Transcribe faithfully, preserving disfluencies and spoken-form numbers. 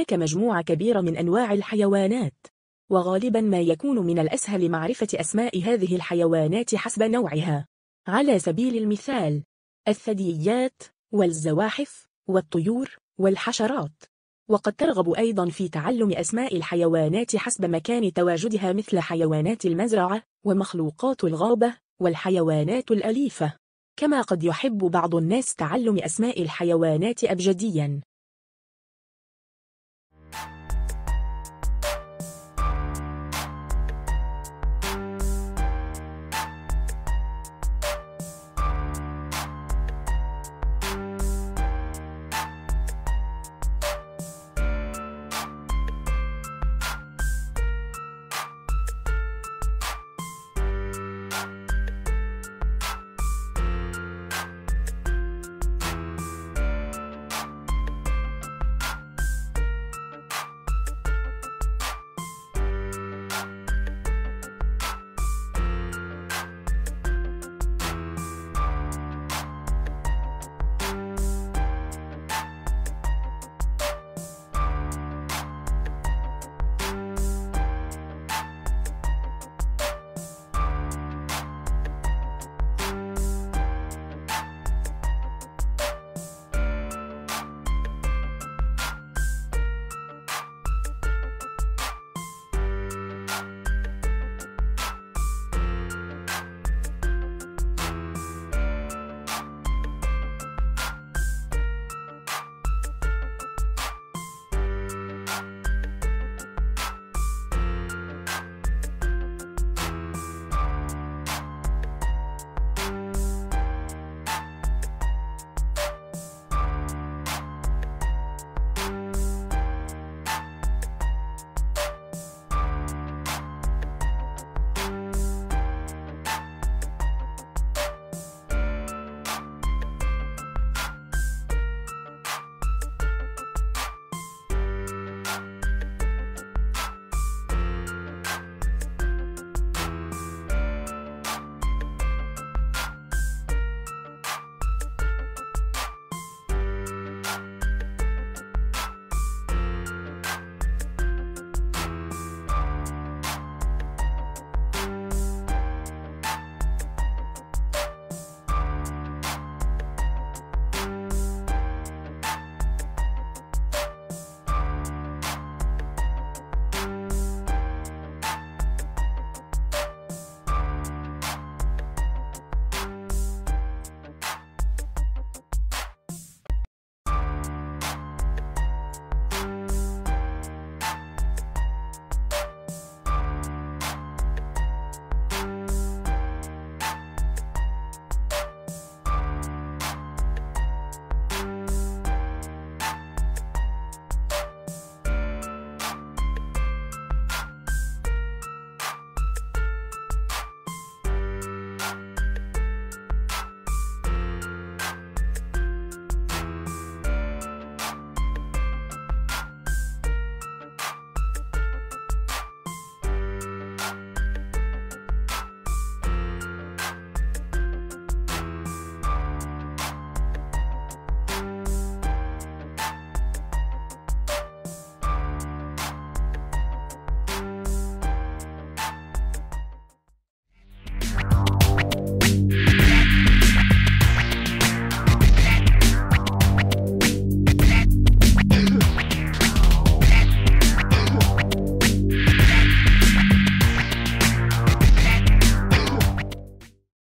هناك مجموعة كبيرة من أنواع الحيوانات، وغالبا ما يكون من الأسهل معرفة أسماء هذه الحيوانات حسب نوعها. على سبيل المثال: الثدييات والزواحف والطيور والحشرات. وقد ترغب أيضا في تعلم أسماء الحيوانات حسب مكان تواجدها، مثل حيوانات المزرعة ومخلوقات الغابة والحيوانات الأليفة. كما قد يحب بعض الناس تعلم أسماء الحيوانات أبجديا،